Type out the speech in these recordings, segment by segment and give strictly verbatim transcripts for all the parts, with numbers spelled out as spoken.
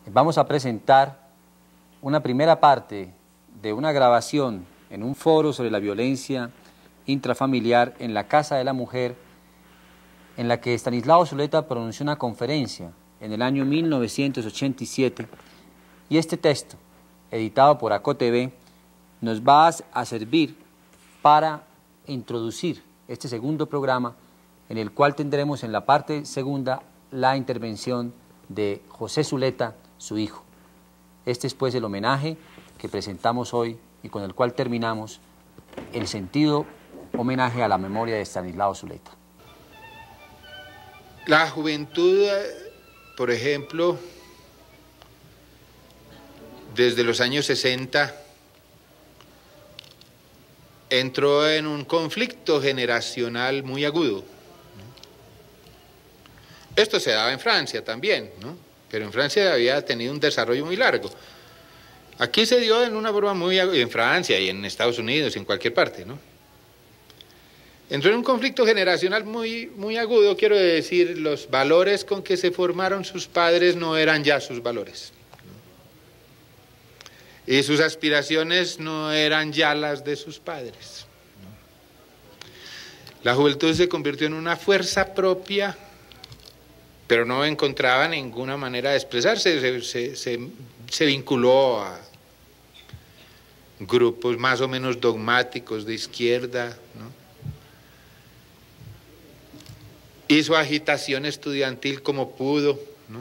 Vamos a presentar una primera parte de una grabación en un foro sobre la violencia intrafamiliar en la Casa de la Mujer, en la que Estanislao Zuleta pronunció una conferencia en el año mil novecientos ochenta y siete, y este texto, editado por A C O T V, nos va a servir para introducir este segundo programa, en el cual tendremos en la parte segunda la intervención de José Zuleta, su hijo. Este es pues el homenaje que presentamos hoy y con el cual terminamos el sentido homenaje a la memoria de Estanislao Zuleta. La juventud, por ejemplo, desde los años sesenta, entró en un conflicto generacional muy agudo. Esto se daba en Francia también, ¿no? Pero en Francia había tenido un desarrollo muy largo. Aquí se dio en una forma muy aguda, en Francia y en Estados Unidos, en cualquier parte, ¿no? Entró en un conflicto generacional muy, muy agudo, quiero decir, los valores con que se formaron sus padres no eran ya sus valores, ¿no? Y sus aspiraciones no eran ya las de sus padres, ¿no? La juventud se convirtió en una fuerza propia, pero no encontraba ninguna manera de expresarse, se, se, se, se vinculó a grupos más o menos dogmáticos de izquierda, ¿no? Hizo agitación estudiantil como pudo, ¿no?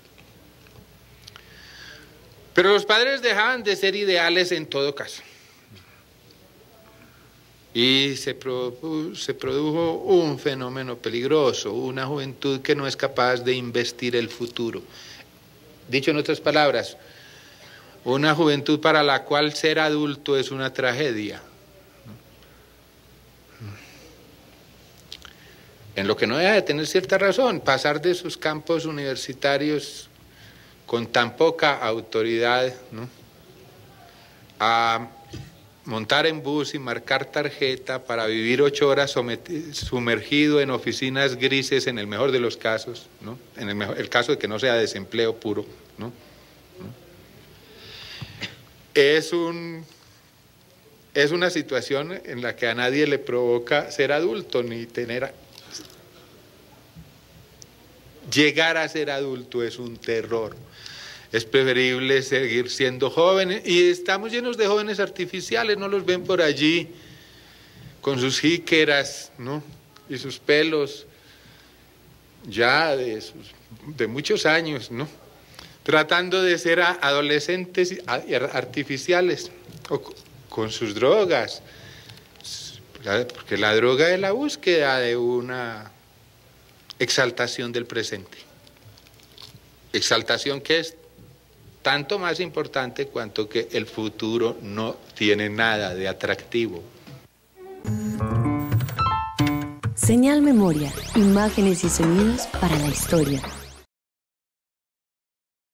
Pero los padres dejaban de ser ideales en todo caso. Y se, produ se produjo un fenómeno peligroso, una juventud que no es capaz de investir el futuro. Dicho en otras palabras, una juventud para la cual ser adulto es una tragedia. En lo que no deja de tener cierta razón, pasar de sus campos universitarios con tan poca autoridad, ¿no?, a montar en bus y marcar tarjeta para vivir ocho horas sumergido en oficinas grises en el mejor de los casos, ¿no?, en el, mejor, el caso de que no sea desempleo puro, ¿no? ¿no? Es, un, es una situación en la que a nadie le provoca ser adulto ni tener... Llegar a ser adulto es un terror. Es preferible seguir siendo jóvenes, y estamos llenos de jóvenes artificiales, no los ven por allí con sus jíqueras, ¿no?, y sus pelos ya de, sus, de muchos años, ¿no?, tratando de ser adolescentes artificiales, o con sus drogas, porque la droga es la búsqueda de una exaltación del presente, exaltación que es tanto más importante cuanto que el futuro no tiene nada de atractivo. Señal Memoria, imágenes y sonidos para la historia.